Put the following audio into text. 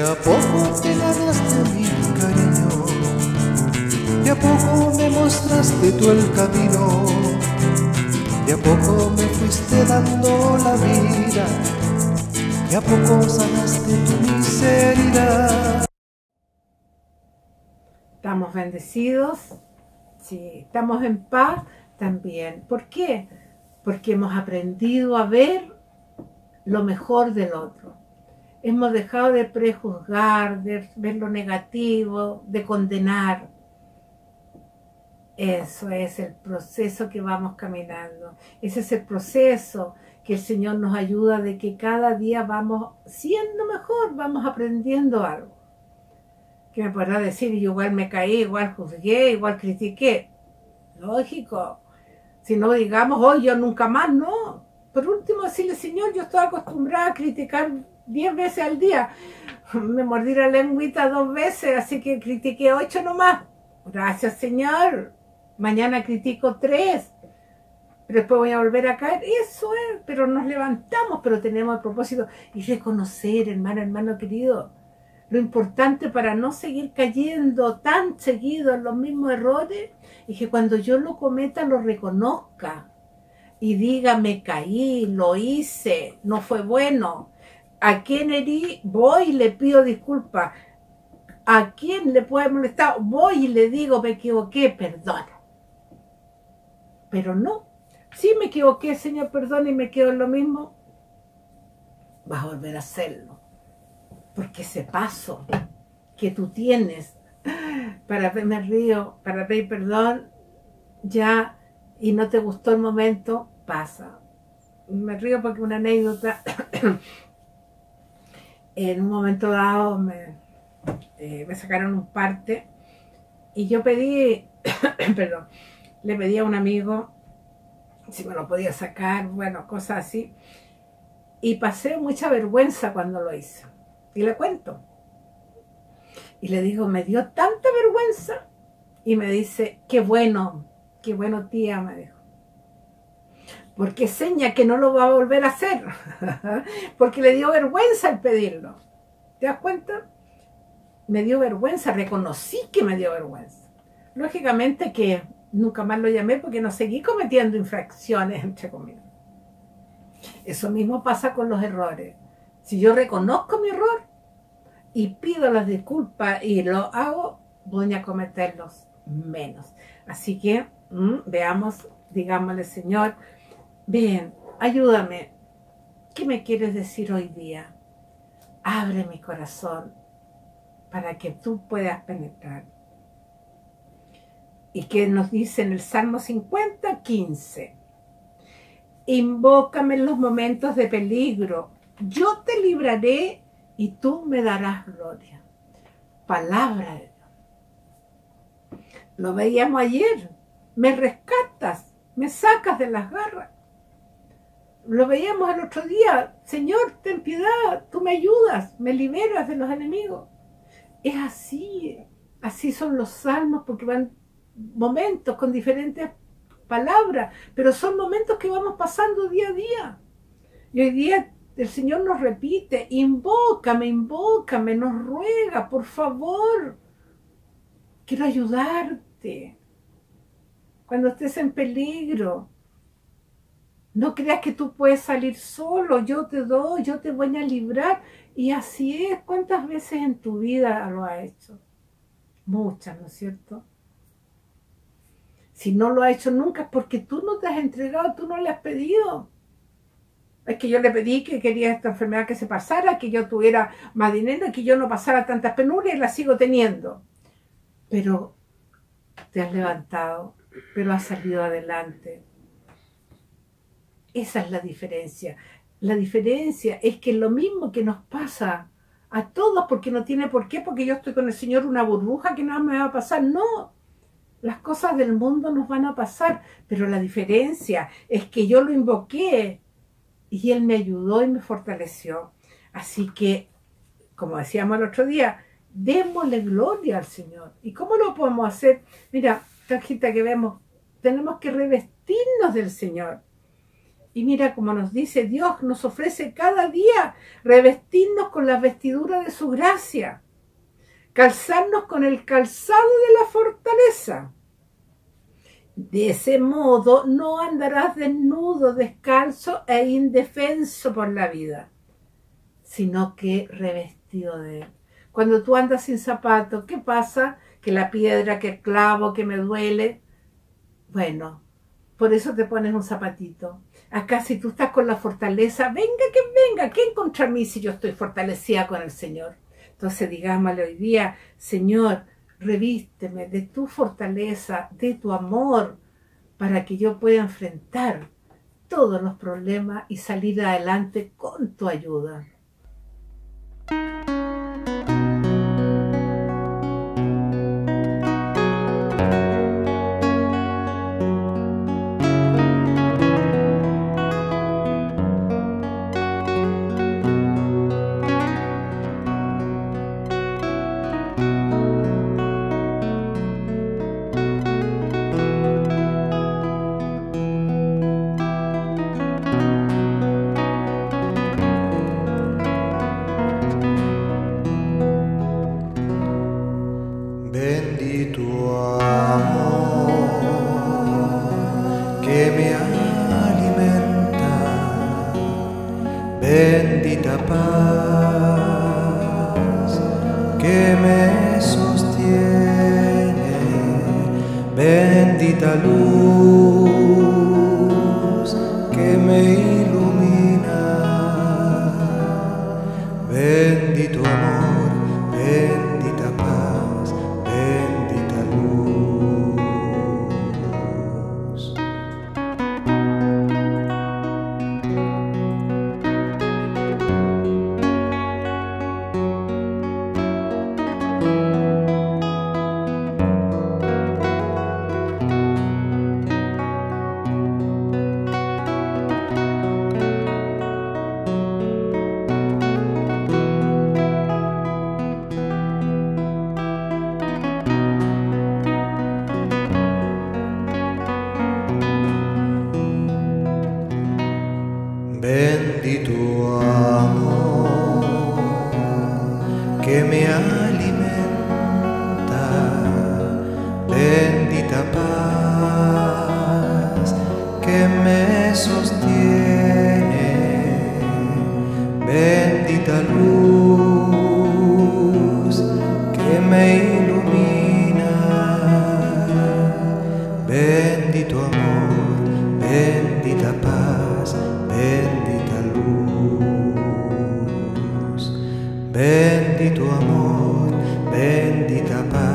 a poco te ganaste mi cariño, de a poco me mostraste tú el camino, de a poco me fuiste dando la vida, de a poco sanaste tu miseria. Estamos bendecidos, sí, estamos en paz también. ¿Por qué? Porque hemos aprendido a ver lo mejor del otro. Hemos dejado de prejuzgar, de ver lo negativo, de condenar. Eso es el proceso que vamos caminando. Ese es el proceso que el Señor nos ayuda, de que cada día vamos siendo mejor, vamos aprendiendo algo. Que me podrá decir, yo igual me caí, igual juzgué, igual critiqué. Lógico. Si no digamos, hoy yo nunca más, no. Por último, decirle, Señor, yo estoy acostumbrada a criticar 10 veces al día. Me mordí la lengüita 2 veces, así que critiqué 8 nomás. Gracias, Señor. Mañana critico 3. Pero después voy a volver a caer. Eso es, pero nos levantamos, pero tenemos el propósito. Y reconocer, hermano querido, lo importante para no seguir cayendo tan seguido en los mismos errores es que cuando yo lo cometa lo reconozca y diga, me caí, lo hice, no fue bueno. ¿A quién herí? Voy y le pido disculpas. ¿A quién le puede molestar? Voy y le digo, me equivoqué, perdona. Pero no, si me equivoqué, Señor, perdona, y me quedo en lo mismo, vas a volver a hacerlo. Porque ese paso que tú tienes para me río, para pedir perdón, ya, y no te gustó el momento, pasa. Me río porque una anécdota, en un momento dado me sacaron un parte y yo pedí, perdón, le pedí a un amigo si me lo podía sacar, bueno, cosas así, y pasé mucha vergüenza cuando lo hice. Y le cuento. Y le digo, me dio tanta vergüenza. Y me dice, qué bueno tía, me dijo. Porque seña que no lo va a volver a hacer. Porque le dio vergüenza el pedirlo. ¿Te das cuenta? Me dio vergüenza, reconocí que me dio vergüenza. Lógicamente que nunca más lo llamé porque no seguí cometiendo infracciones, entre comillas. Eso mismo pasa con los errores. Si yo reconozco mi error y pido las disculpas y lo hago, voy a cometerlos menos. Así que veamos, digámosle, Señor, bien, ayúdame. ¿Qué me quieres decir hoy día? Abre mi corazón para que tú puedas penetrar. ¿Y qué nos dice en el Salmo 50, 15? Invócame en los momentos de peligro. Yo te libraré y tú me darás gloria. Palabra de Dios. Lo veíamos ayer. Me rescatas, me sacas de las garras. Lo veíamos el otro día. Señor, ten piedad, tú me ayudas, me liberas de los enemigos. Es así. Así son los salmos, porque van momentos con diferentes palabras, pero son momentos que vamos pasando día a día. Y hoy día el Señor nos repite, invócame, invócame, nos ruega, por favor, quiero ayudarte. Cuando estés en peligro, no creas que tú puedes salir solo, yo te doy, yo te voy a librar. Y así es. ¿Cuántas veces en tu vida lo has hecho? Muchas, ¿no es cierto? Si no lo has hecho nunca es porque tú no te has entregado, tú no le has pedido. Es que yo le pedí que quería esta enfermedad que se pasara, que yo tuviera más dinero, que yo no pasara tantas penurias, y las sigo teniendo. Pero te has levantado, pero has salido adelante. Esa es la diferencia. La diferencia es que lo mismo que nos pasa a todos, porque no tiene por qué, porque yo estoy con el Señor, una burbuja que nada me va a pasar. No, las cosas del mundo nos van a pasar, pero la diferencia es que yo lo invoqué y Él me ayudó y me fortaleció. Así que, como decíamos el otro día, démosle gloria al Señor. ¿Y cómo lo podemos hacer? Mira, tarjeta que vemos, tenemos que revestirnos del Señor. Y mira como nos dice Dios, nos ofrece cada día revestirnos con las vestiduras de su gracia, calzarnos con el calzado de la fortaleza. De ese modo no andarás desnudo, descalzo e indefenso por la vida, sino que revestido de él. Cuando tú andas sin zapatos, ¿qué pasa? Que la piedra, que el clavo, que me duele. Bueno, por eso te pones un zapatito. Acá si tú estás con la fortaleza, venga, ¿quién contra mí si yo estoy fortalecida con el Señor? Entonces digámosle hoy día, Señor, revísteme de tu fortaleza, de tu amor, para que yo pueda enfrentar todos los problemas y salir adelante con tu ayuda. Bendito amor que me alimenta, bendita paz que me sostiene, bendita luz que me ilumina, bendito amor, bendita paz, bendita luz. Bendito amor que me alimenta, bendita paz que me sostiene, bendita luz que me ilumina, bendito amor, bendita paz, bendita luz, bendito amor, bendita paz.